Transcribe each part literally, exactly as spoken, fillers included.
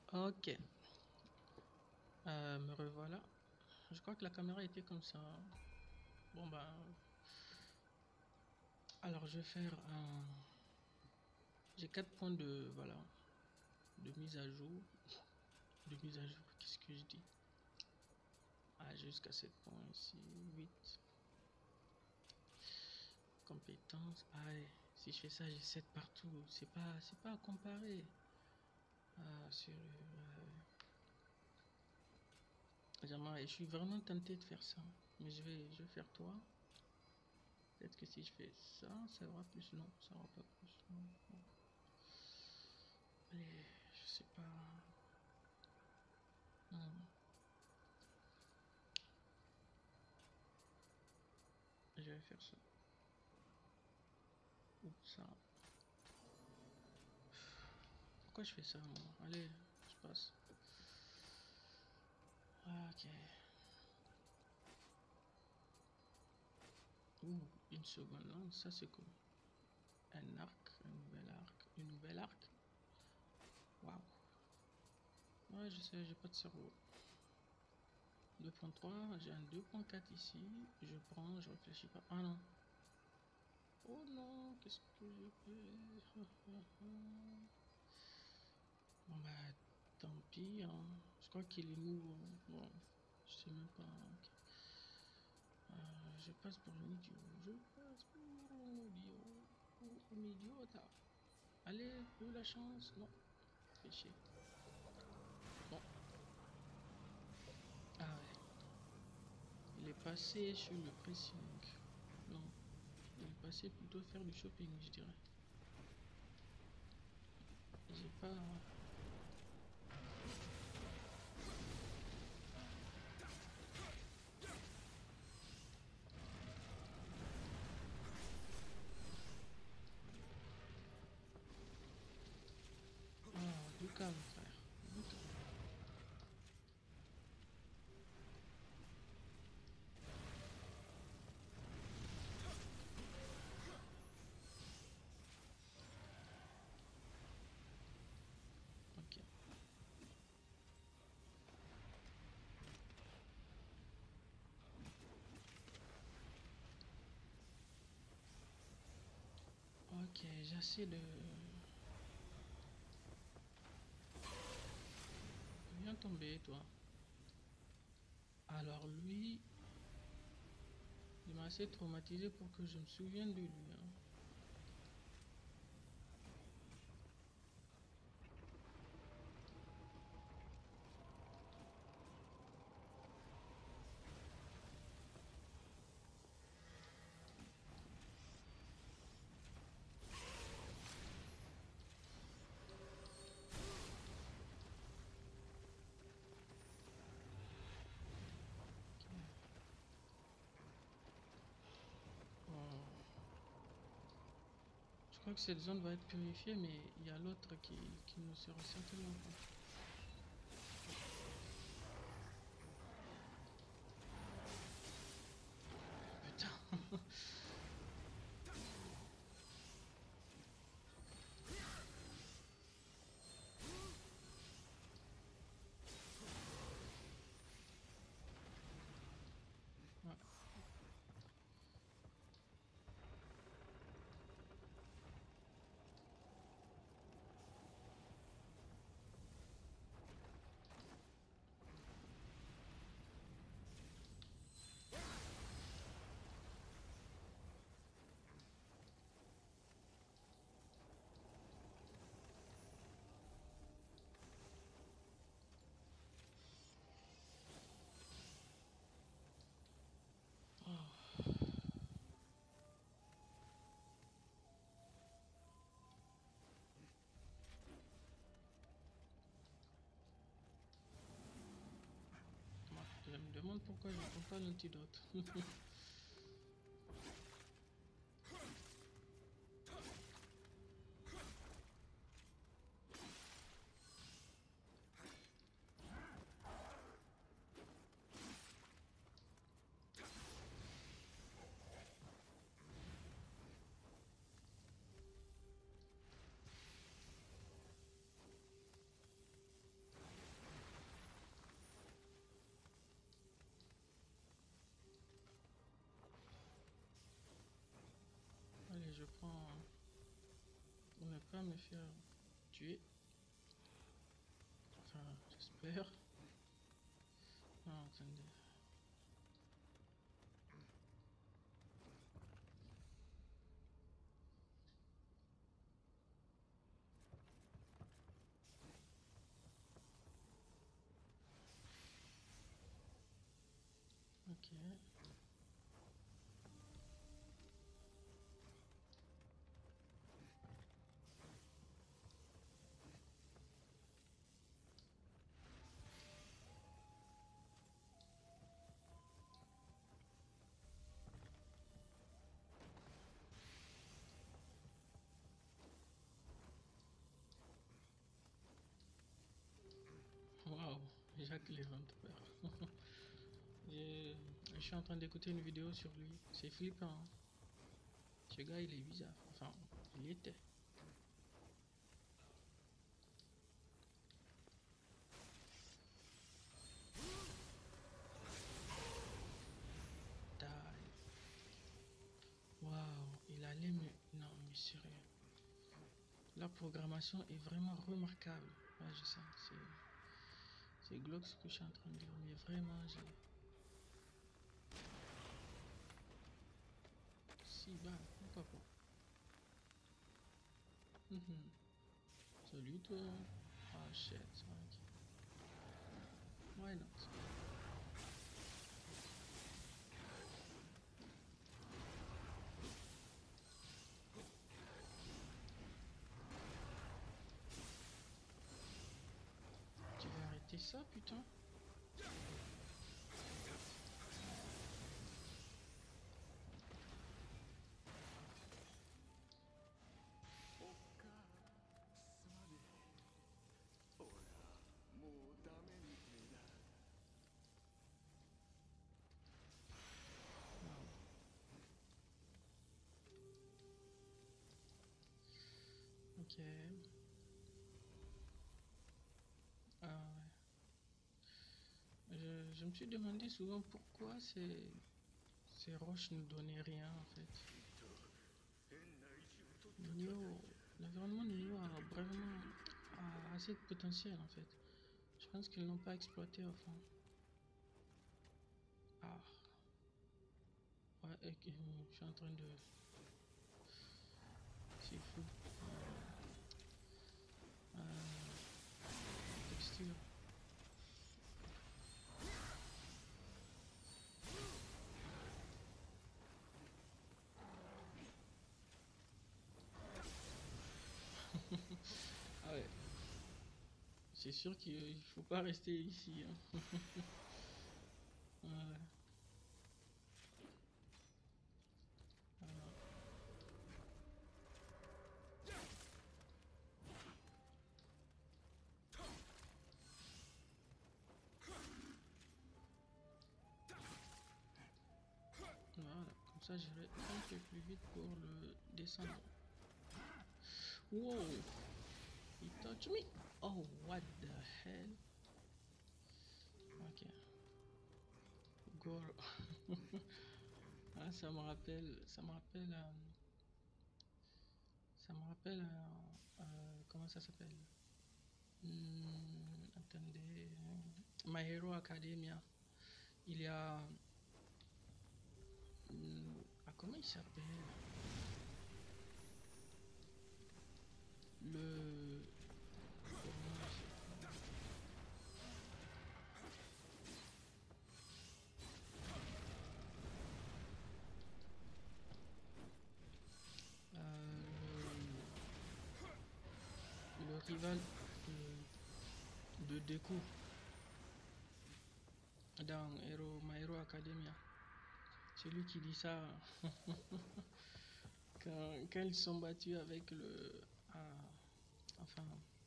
Ok, euh, me revoilà. Je crois que la caméra était comme ça. Bon ben, alors je vais faire un... J'ai quatre points de, voilà, de mise à jour. De mise à jour, qu'est-ce que je dis? Ah, jusqu'à sept points ici, huit. Compétences, pareil. Si je fais ça, j'ai sept partout. C'est pas, c'est pas à comparer. Ah, sur le... ouais. Je suis vraiment tenté de faire ça. Mais je vais, je vais faire toi. Peut-être que si je fais ça, ça aura plus. Non, ça aura pas plus. Non, non. Allez, je sais pas. Hmm. Je vais faire ça. Ou ça. Pourquoi je fais ça, moi? Allez, je passe. Ok. Ouh, une seconde lance, ça c'est quoi? Un arc, un nouvel arc, une nouvelle arc. Waouh. Ouais, je sais, j'ai pas de cerveau. deux point trois, j'ai un deux point quatre ici. Je prends, je réfléchis pas. Ah non. Oh non, qu'est-ce que j'ai fait? Bon bah, tant pis, hein. Je crois qu'il est mou, hein. Bon, je sais même pas. Ok. Euh, je passe pour un idiot. Je passe pour un idiot. Pour un idiota. Allez, peu la chance. Non, fais chier. Bon. Ah ouais. Il est passé sur le pressing. Non. Il est passé plutôt faire du shopping, je dirais. J'ai pas... Oh, du calme, frère. Du calme. Ok. Ok, j'essaie de... Viens tomber, toi. Alors lui, il m'a assez traumatisé pour que je me souvienne de lui, hein. Ok. Bon. Je crois que cette zone va être purifiée, mais il y a l'autre qui, qui ne sera certainement pas. Putain. Ouais. Oh. Ouais. Je me demande pourquoi je prends pas l'antidote. pas me faire tuer. Enfin, j'espère. Non, attendez. Ok. Waouh, Jacques l'éventreur. je, je suis en train d'écouter une vidéo sur lui. C'est flippant. Hein. Ce gars, il est bizarre. Enfin, il était. Waouh, il allait me... Non, mais sérieux. La programmation est vraiment remarquable. Ouais, je sais, c'est... C'est glauque ce que je suis en train de dire, mais vraiment, j'ai... Si, bah, pourquoi pas. Mm -hmm. Salut toi. Ah, shit, ok. Why not? Tu vas arrêter ça, putain? Ok. Ah ouais. Je, je me suis demandé souvent pourquoi ces, ces roches ne donnaient rien en fait. Nioh, l'environnement de Nioh a vraiment a assez de potentiel en fait. Je pense qu'ils n'ont pas exploité au fond. Ah. Ouais, et, et, je suis en train de... C'est fou. Euh, texture. Ah ouais. C'est sûr qu'il faut pas rester ici. Hein. Ouais. Alors. Voilà, comme ça j'irai un peu plus vite pour le descendre. Wow, he touched me. Oh, what the hell? Ok. Gore. Ah, ça me rappelle, ça me rappelle, euh, ça me rappelle, euh, euh, comment ça s'appelle? Hmm, attendez, My Hero Academia. Il y a, hmm, ah, comment il s'appelle? Le, euh, le, le rival de, de Deku dans Hero, My Hero Academia. C'est lui qui dit ça quand, quand ils sont battus avec le... Ah, enfin...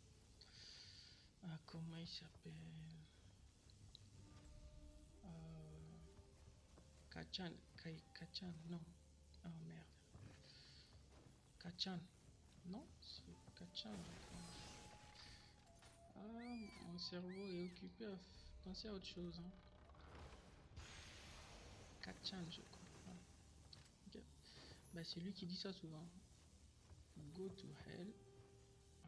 Ah, comment il s'appelle euh, Kachan. Kachan, non. Oh merde. Kachan. Non, c'est Kachan, je crois. Ah, mon cerveau est occupé à penser à autre chose. Hein. Kachan, je crois. Voilà. Ok. Bah, c'est lui qui dit ça souvent. Go to hell.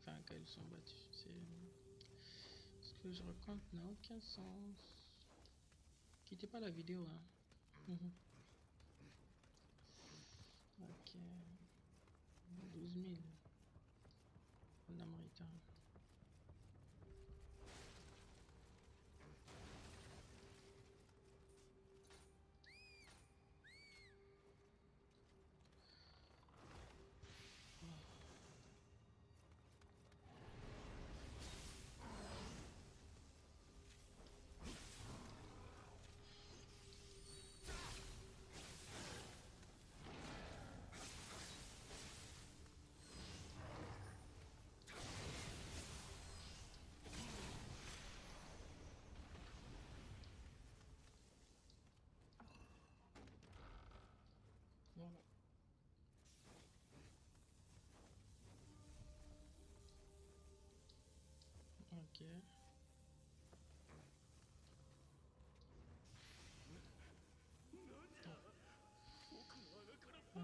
Enfin, quand ils sont battus. C'est... Ce que je raconte n'a aucun sens. Quittez pas la vidéo, hein. Ok. douze mille. En américain. Voilà. Ok. Ah.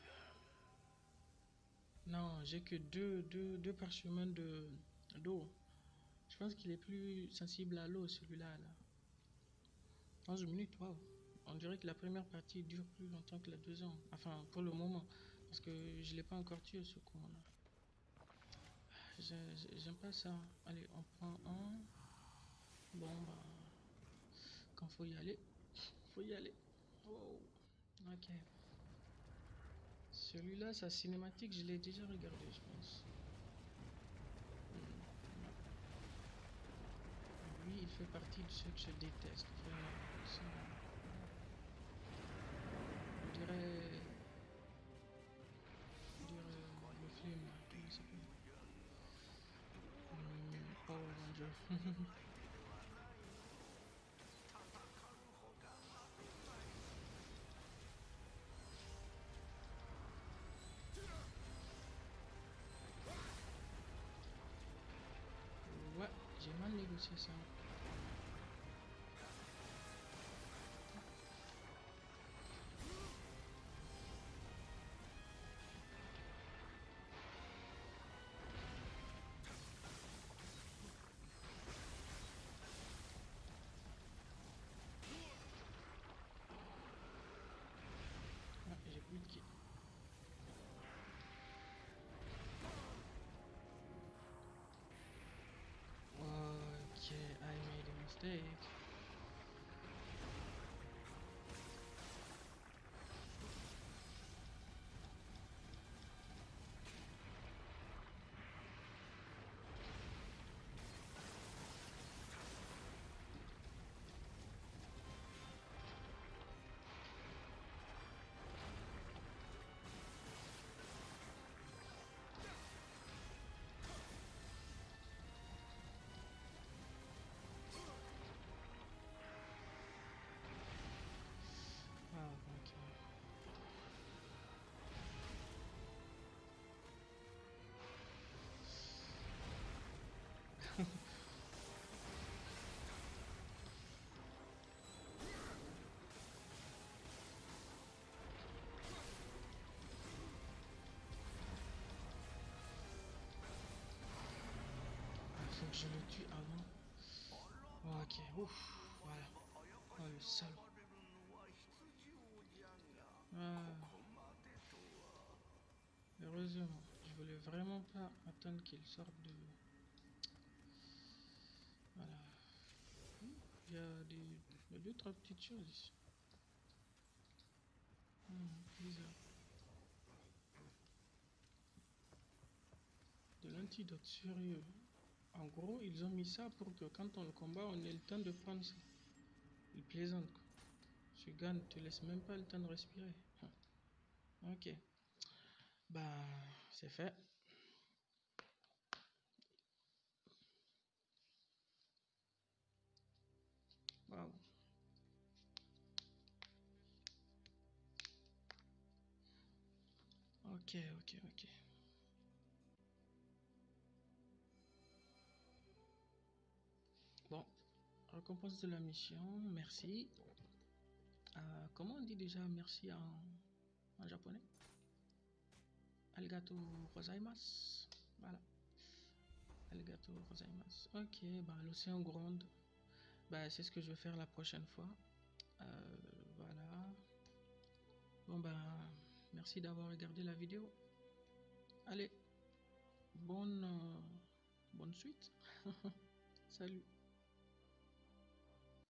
Non, j'ai que deux, deux, deux parchemins de d'eau. Je pense qu'il est plus sensible à l'eau, celui-là. Là. onze minutes, waouh. On dirait que la première partie dure plus longtemps que la deuxième. Enfin, pour le moment. Parce que je ne l'ai pas encore tué, ce con-là. J'aime pas ça. Allez, on prend un. Bon, bah... Quand faut y aller, faut y aller. Wow. Ok. Celui-là, sa cinématique, je l'ai déjà regardé, je pense. Lui, il fait partie de ceux que je déteste. Vraiment. On dirait... On dirait le film, là. Comment il s'appelle? Hmm, Power Ranger. Ouais, j'ai mal négocié ça. Ouais, j'ai plus de ki. Okay, I made a mistake. Ah, ok. Faut que je le tue avant. Ok, ouf, voilà. Oh, le salaud. Ah, heureusement, je voulais vraiment pas attendre qu'il sorte de... Voilà. Il y a des... Il y a deux, trois petites choses ici. Hmm, bizarre. De l'antidote, sérieux. En gros, ils ont mis ça pour que quand on le combat, on ait le temps de prendre ça. Ils plaisantent, quoi. Ce gars ne te laisse même pas le temps de respirer. Ok. Bah, c'est fait. Waouh. Ok, ok, ok. Bon, récompense de la mission, merci. Euh, comment on dit déjà merci en, en japonais? Arigato gozaimasu. Voilà. Arigato gozaimasu. Ok, bah l'océan gronde. Bah c'est ce que je vais faire la prochaine fois. Euh, voilà. Bon bah merci d'avoir regardé la vidéo. Allez, bonne, euh, bonne suite. Salut.